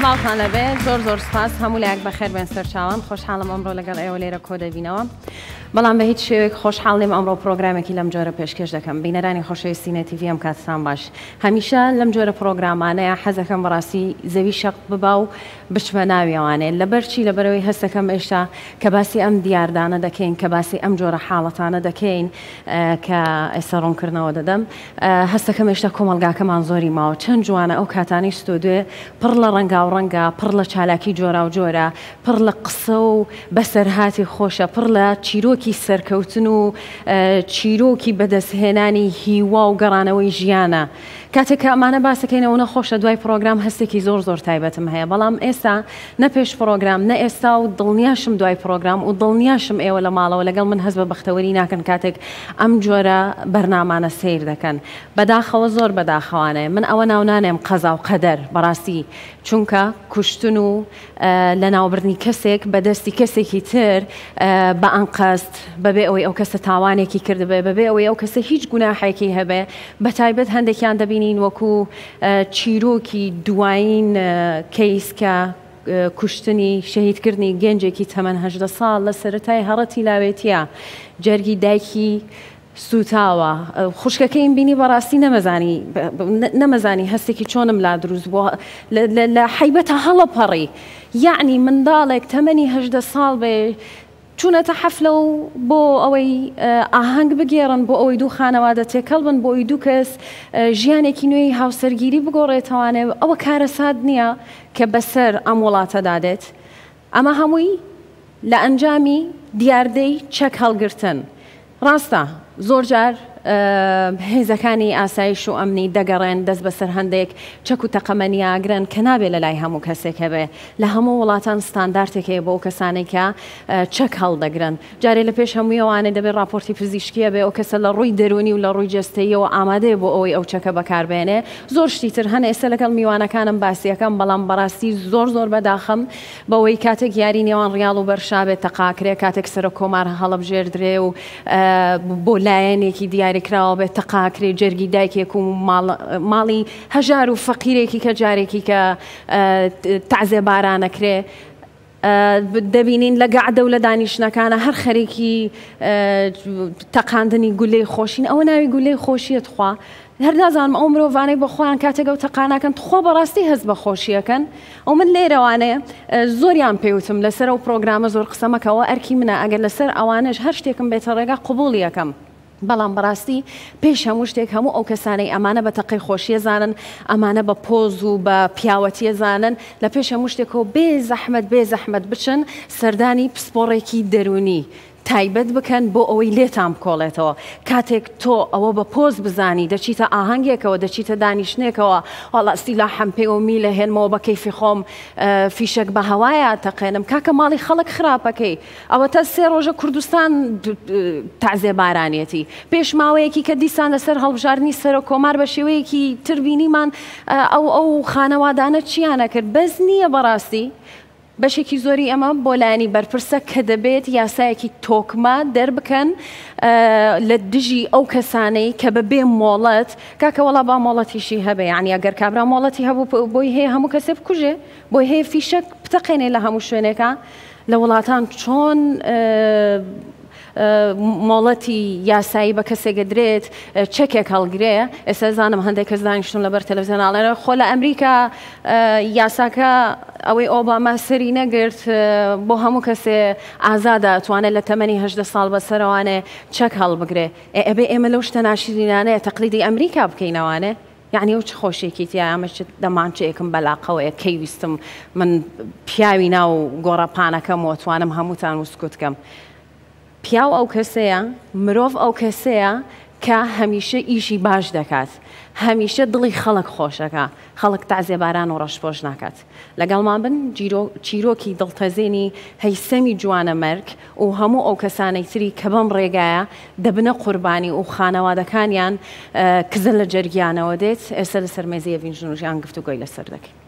ساڵتان لەبێ زۆر سپاس هەموو لایەک بەخێر بێن سەرچاوان خۆشحاڵم ئەمڕۆ لەگەڵ ئێوە لێرە کۆ دەبینەوە بەڵام بە هیچ شێوەیەک خۆشحاڵ نیم ئەمڕۆ پرۆگرامێکی لەم جۆرە پێشکەش دەکەم بینەرانی خۆشەویستی نێتیڤی ئەم کاتتان باش هەمیشە لەم جۆرە پرۆگرامانەیە حەزەکەم بەڕاستی زەوی شەق ببا و بچمە ناویەوانێ لەبەرچی لەبەرەوەی هەستەکەم ئێشتا کە باسی ئەم دیاردانە دەکەین کە باسی ئەم جۆرە حاڵەتانە دەکەین کە ئێستا ڕوونکردنەوە دەدەم هەستەکەم ئێشتا کۆمەلگاکەمان زۆری ماوە چەند جوانە ئەو کاتانی ستۆدیۆ پڕ لە ڕەنگا و ڕەنگە پڕ لە چالاکی جۆرا و جۆرە پڕ لە قسە و بەسەرهاتی خۆشە پڕ لە چیرۆکی سەرکەوتن و چیرۆکی بەدەستهێنانی هیوا و گەڕانەوەی ژیانە کاتێک کە ئەمانە باسەکەینەوە نەخۆشە دوای پرۆگرام هەستێکی زۆر تایبەتم هەیە بەڵام ئێستا نەپێش پرۆگرام نە ئێستا و دڵنیاشم دوای پرۆگرام و دڵنیاشم ئێوە لە ماڵەوە لەگەڵ من هەست بە بەختەوەری ناکەن کاتێک ئەم جۆرە بەرنامانە سیر دەکەن بەداخەوە زۆر بەداخەوانەیە من ئەوە ناونانێم قەزا و قەدەر بەڕاستی چونکە کوشتن و لە ناوبردنی کەسێک بەدەستی کەسێکی تر بە ئەنقەست بەبێ ئەوەی ئەو کەسە تاوانێکی کردبێ بەبێ ئەوەی ئەو کەسە هیچ گوناحێکی هەبێ بە تایبەت هەندێکیان دەبینین وەکو چیرۆکی دوایین کەیس کە کوشتنی شەهیدکردنی گەنجێکی تەمەن 18 ساڵ لە سەرەتای هەڕەتی لاوێتیە جەرگی دایکی سوتاوە خوشکەکەیم بینی بەڕاستی نەمەزانی هەستێکی چۆنم لا دروست بووە لە حیبەتە هەڵەپەڕی یعنی منداڵێک تەمەنی 18 ساڵ بێ چوونەتە حەفلە و بۆ ئەوەی ئاهەنگ بگێڕن بۆ ئەوەی دوو خانەوادە تێکەڵ بن بۆ ئەوی دوو کەس ژیانێکی نوێی هاوسەرگیری بگۆڕێتەوانێ ئەوە کارە ساد نییە کە بەسەر ئەم وڵاتە دادێت ئەمە هەمووی لە ئەنجامی دیاردەی چەک هەڵگرتن ڕاستە زۆر جار هێزەکانی ئاسایش و ئەمنی دەگەڕێن دەست بەسەر هەندێک چەک و تەقەمەنیاگرن کە نابێت لە لای هەموو کەسێک هەبێ لە هەموو وڵاتان ستانداردێکەیە بۆ ئەو کەسانێک کە چەک هەڵدەگرن جارێ لە پێش هەموویەوانێ دەبێت راپۆرتی پزیشکیە بێ ئەو کەسە لە ڕووی دەرونی و لە ڕووی جەستەیەوە ئامادەیە بۆ ئەوەی ئەو چەکە بەکاربێنێ زۆر شتی تر هەنە ئێستا لەگەڵ میوانەکانم باسیەکەم بەڵام بەڕاستی زۆر بەداخەم بەوەی کاتێک یاری نێوان ڕیاڵ و بەرشابێت تەقاکرێ کاتێک سەرە کۆمار هەڵەبژێردرێ و بۆ لایەنێکی دیاریکراوە بێت تەقاکرێ جەرگی دایکێک و ماڵی هەژار و فەقیرێکی کە جارێکی کە تەعزیە بارانەکرێ دەبینین لە گەعدە و لە دانیشتنەکانە هەر خەرێکی تەقاندنی گولەی خۆشین ئەوە ناوی گولەی خۆشیەت خوا هەر نازانم ئەو مرۆڤانەی بە خۆیان کاتێک ئەو تەقانەکەن خۆ بەڕاستی هەست بە خۆشیەکەن ئەو من لێرەوانەیە زۆریان پێوتم لەسەر ئەو پرۆگرامە زۆر قسەمەکەەوە ئەرکی منە ئەگەر لەسەر ئەوانش هەر شتێکم بێتە ڕێگا قوبوڵ یەکەم بەڵام بەڕاستی پێش هەموو شتێک هەموو ئەو کەسانەی ئەمانە بە تەقەی خۆشیە زانن ئەمانە بە پۆز و بە پیاوەتیە زانن لە پێش هەموو شتێکەوە بێ زەحمەت بچن سەردانی پسپۆڕێکی دەرونی تایبەت بکەن بۆ ئەوەی لێتان بکۆڵێتەوە کاتێک تۆ ئەوە بە پۆز بزانی دەچیتە ئاهەنگێکەوە دەچیتە دانیشتێکەوە وەڵاستی لا حەمپێ و میلە هێنمەوە بە کەیفی خۆم فیشک بە هەوایە تەقێنم کاکە ماڵی خەڵک خراپەکەی ئەوە تا 3 ڕۆژە کوردستان تەعزیە بارانێتی پێش ماوەیەکی کە دیسان لەسەر هەڵبژاردننی سەرە کۆمار بە شێوەیەکی تربینیمان ئەو خانەوادانە چیانە کرد بەس نییە بەڕاستی بەشێکی زۆری ئەمە بۆ لایەنی بەرپرسە کە دەبێت یاسایەکی تۆکمە دەربکەن لە دژی ئەو کەسانەی کە بەبێ مۆڵەت کاکە وەڵا با مۆڵەتیشی هەبێ یعنی ئەگەر کابرا مۆڵەتی هەبوو بۆی هەیە هەموو کەسێ بکوژێ بۆی هەیە فیشەک بتەقێنێ لە هەموو شوێنێکە لە وڵاتان چۆن مۆڵەتی یاسایی بە کەسێک درێت چەکێک هەڵگرێ ئێستا زانم هەندێک کەس دانیشتون لەبەر تەلەڤیزیۆناڵێنە خۆ لە ئەمریکا یاساکە ئەوەی ئۆباما سەری نەگرت بۆ هەموو کەسێ ئازادە ئەتوانێت لە تەمەنی 18 ساڵ بەسەرەوانێ چەک هەڵبگرێ ئەبێ ئێمە لەو شتە ناشرینانەیە تەقلیدی ئەمریکا بکەینەوانێ یعنی ئەو چ خۆشێکی تیا ئەمە دەمانچەیەکم بەلاقەوەیە کەی ویستم من پیاوی ناو گۆڕەپانەکەم و ئەتوانم هەمووتان وسکوتکەم پیاو ئەو کەسەیە مرۆڤ ئەو کەسەیە کە هەمیشە ئیشی باش دەکات هەمیشە دڵی خەڵک خۆشەکە خەڵک تەعزیە باران و ڕەشپۆش ناکات لەگەڵمان بن چیرۆکی دڵتەزێنی هەیسەمی جوانە مەرگ و هەموو ئەو کەسانەی تری کە بەم ڕێگایە دەبنە قوربانی و خانەوادەکانیان کزل لە جەرگیانەوە دێت ئێستا لەسەر مێزەیە ڤینژنوژیان گفتوگۆی لەسەر دەکەین